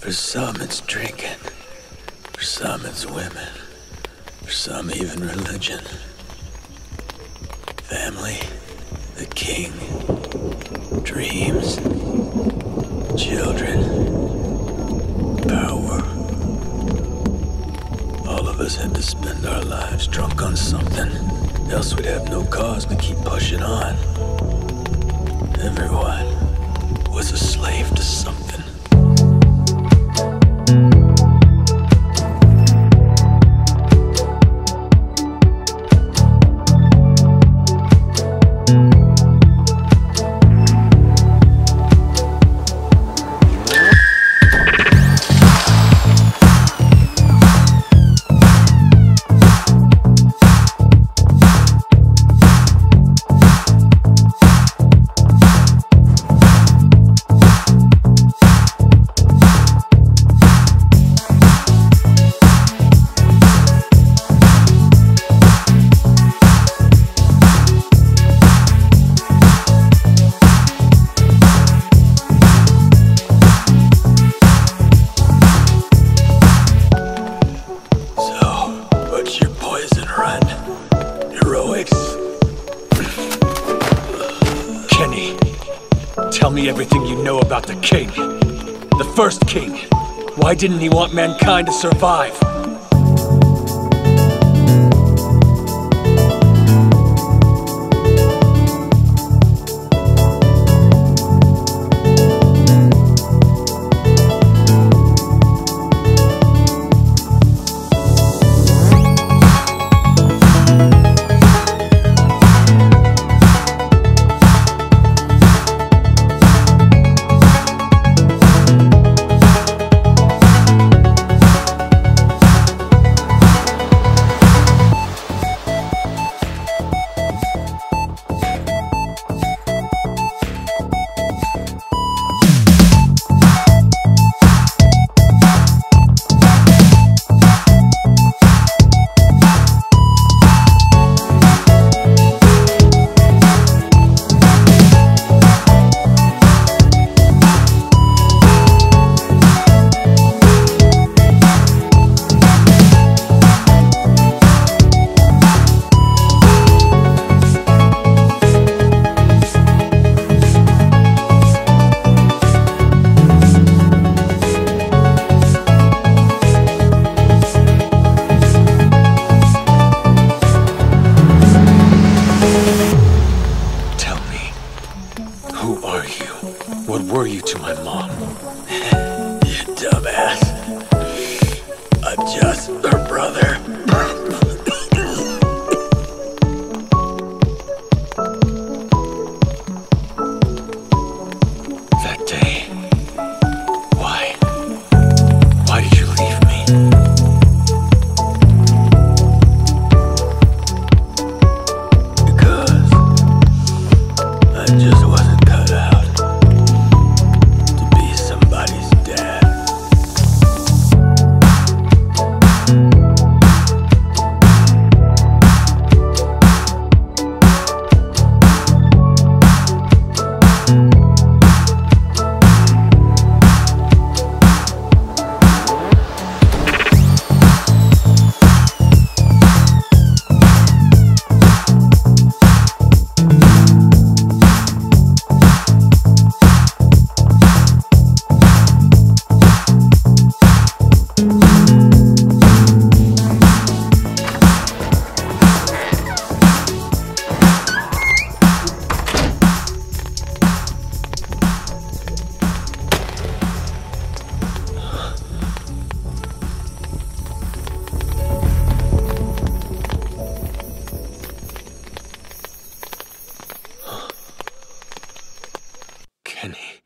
For some it's drinking, for some it's women, for some even religion. Family, the king, dreams, children, power. All of us had to spend our lives drunk on something, else we'd have no cause to keep pushing on. Everyone was a slave to something. Kenny, tell me everything you know about the king. The first king. Why didn't he want mankind to survive? Who are you? What were you to my mom? You dumbass. I'm just her brother. That day, why? Why did you leave me? Because I just wasn't cut out to be somebody's dad. Kenny.